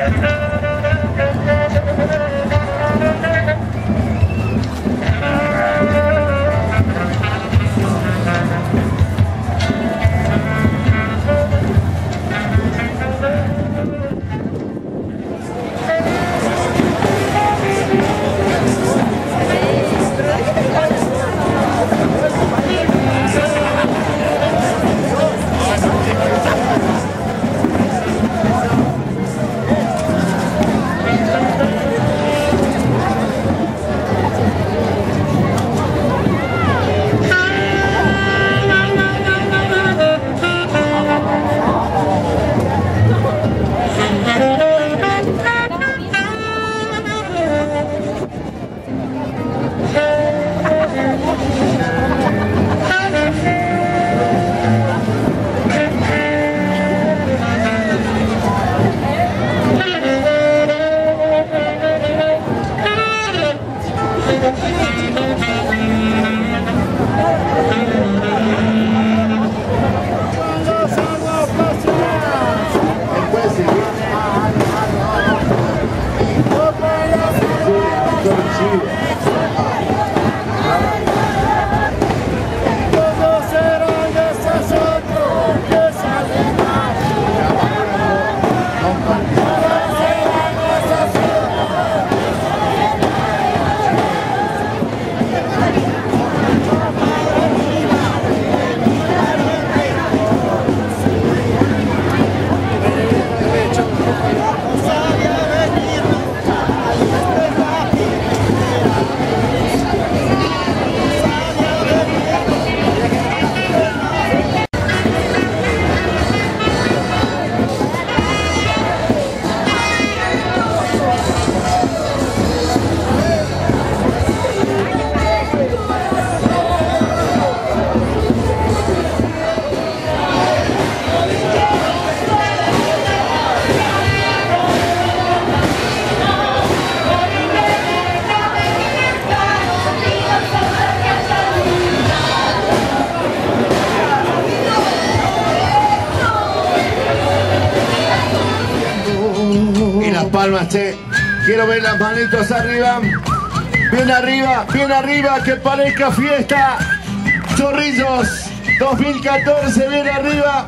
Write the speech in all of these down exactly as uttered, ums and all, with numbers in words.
Palmas, che. Quiero ver las manitos arriba. Bien arriba, bien arriba, que parezca fiesta. Chorrillos dos mil catorce, bien arriba.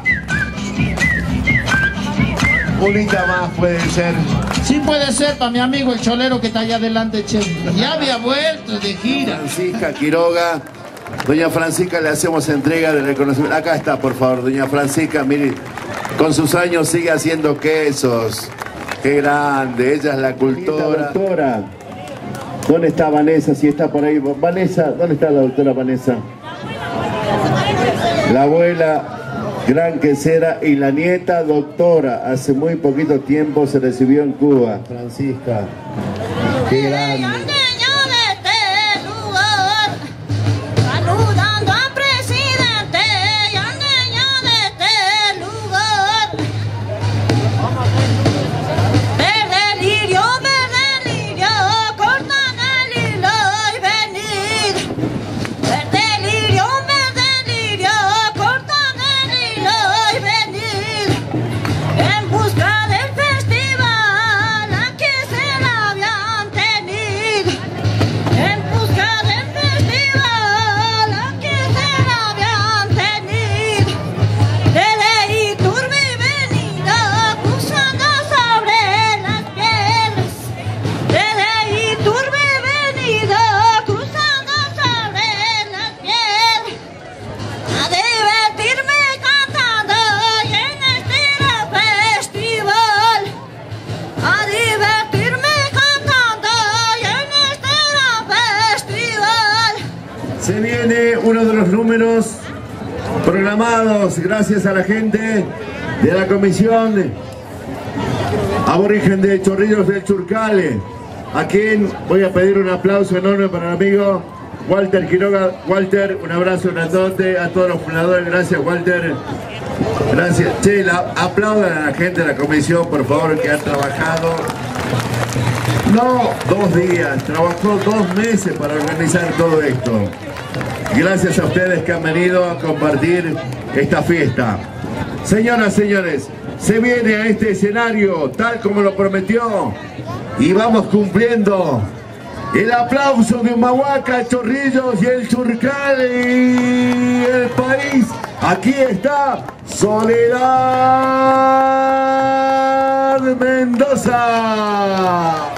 Unita más puede ser. Sí puede ser para mi amigo el cholero que está allá adelante, che. Ya había vuelto de gira. Francisca Quiroga. Doña Francisca, le hacemos entrega de reconocimiento. Acá está, por favor, doña Francisca. Mire, con sus años sigue haciendo quesos. Qué grande, ella es la cultora. Doctora, ¿dónde está Vanessa? Si está por ahí. Vanessa, ¿dónde está la doctora Vanessa? La abuela, gran quesera, y la nieta, doctora. Hace muy poquito tiempo se recibió en Cuba. Francisca, qué grande. Se viene uno de los números programados gracias a la gente de la Comisión Aborigen de Chorrillos del Churcale, a quien voy a pedir un aplauso enorme para el amigo Walter Quiroga. Walter, un abrazo grandote a todos los fundadores. Gracias, Walter. Gracias. Che, la, aplaudan a la gente de la comisión, por favor, que ha trabajado. No dos días, trabajó dos meses para organizar todo esto. Gracias a ustedes que han venido a compartir esta fiesta. Señoras, señores, se viene a este escenario tal como lo prometió y vamos cumpliendo. El aplauso de Humahuaca, Chorrillos y el Churcal y el país. Aquí está Soledad Mendoza.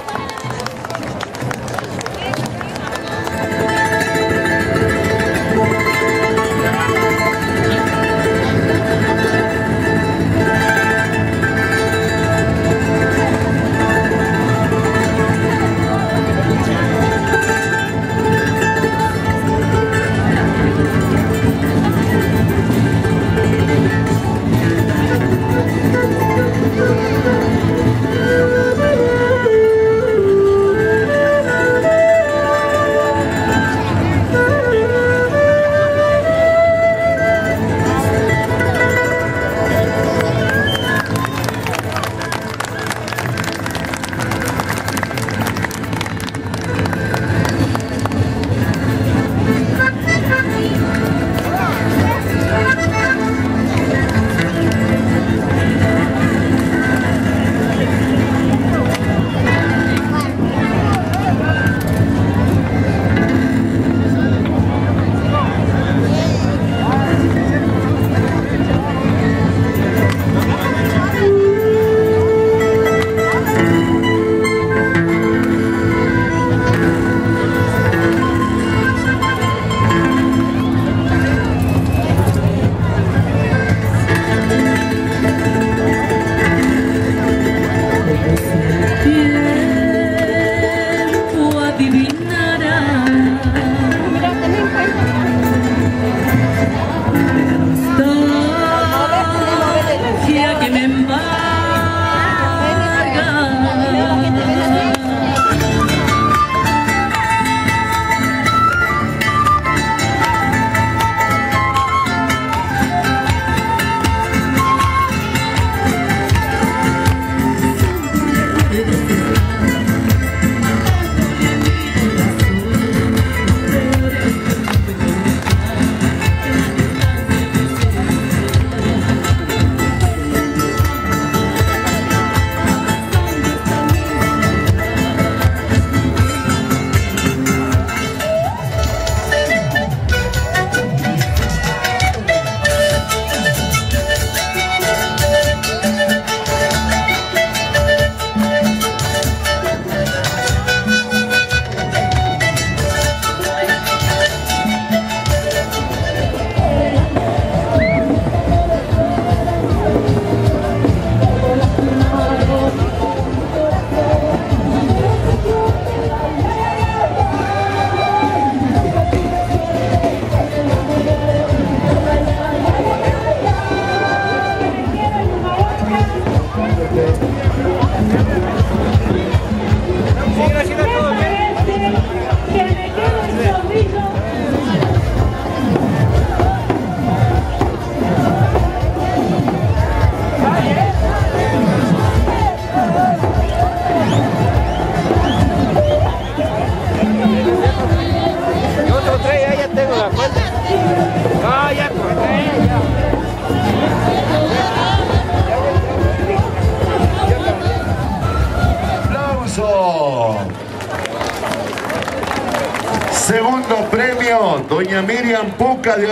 Segundo premio, doña Miriam Puca de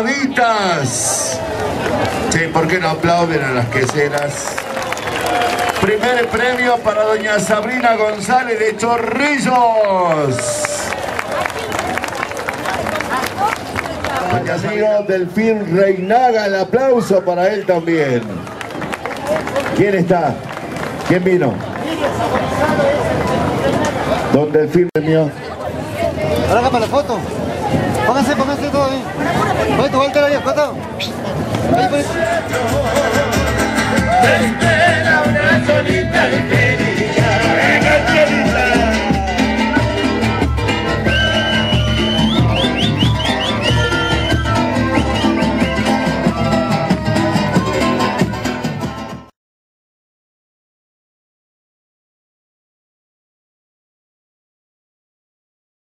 Hornaditas. Sí, ¿por qué no aplauden a las queseras? Primer premio para doña Sabrina González de Chorrillos. Doña amigo Delfín Reinaga, el aplauso para él también. ¿Quién está? ¿Quién vino? Don Delfín mío. Ahora acá para la foto. Pónganse, pónganse todo ahí. Ponete, vuelta ahí, foto. Ahí, ponete. Espera una solita de